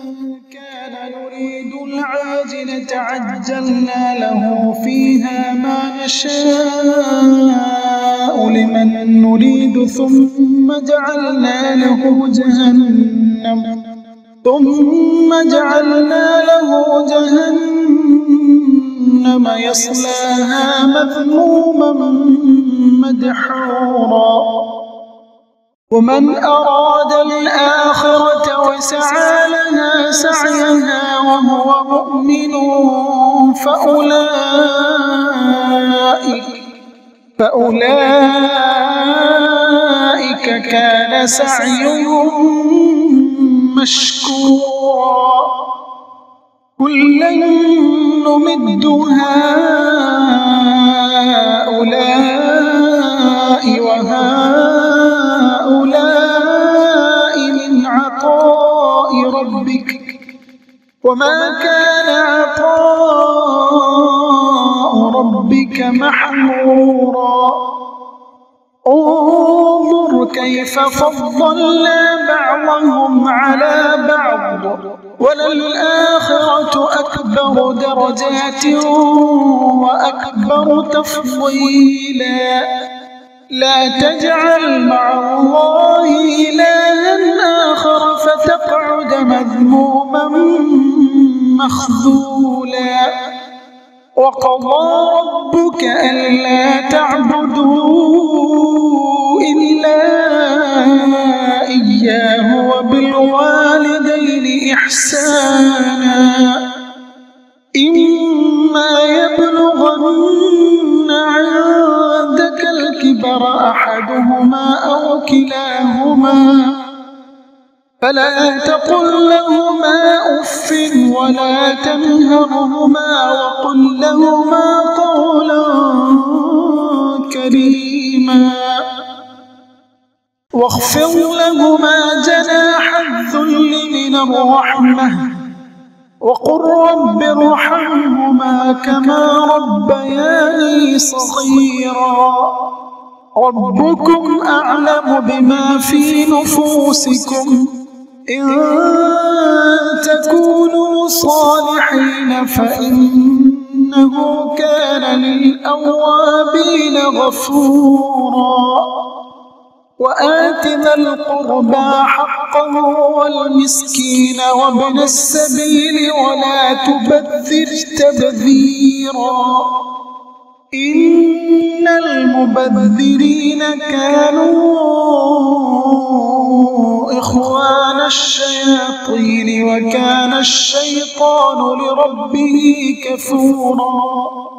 كان يريد العاجلة عجلنا له فيها ما نشاء لمن نريد ثم جعلنا له جهنم يصلاها مذموما مدحورا ومن أراد الآخرة وسعى لها سعيها وهو مؤمن فأولئك كان سعيهم مشكورا كلا نمد هؤلاء وهؤلاء من عطاء ربك وما كان عطاء ربك محظورا انظر كيف فضلنا بعضهم على بعض وللآخرة أكبر درجات وأكبر تفضيلا لا تجعل مع الله إلها آخر فتقعد مذموما مخذولا وقضى ربك ألا تعبدوا إلا إياه وبالوالدين إحسانا إما يبلغن عندك الكبر أحدهما أو كلاهما فلا تقل لهما أف ولا تنهرهما وقل لهما قولا كريما واخفض لهما جناح الذل من الرحمة وقل رب ارحمهما كما ربياني صغيرا ربكم أعلم بما في نفوسكم إن تكونوا صالحين فإنه كان للأوابين غفورا وآت ذا القربى حقه والمسكين وابن السبيل ولا تبذر تبذيرا إن المبذرين كانوا إخوان الشياطين وكان الشيطان لربه كفورا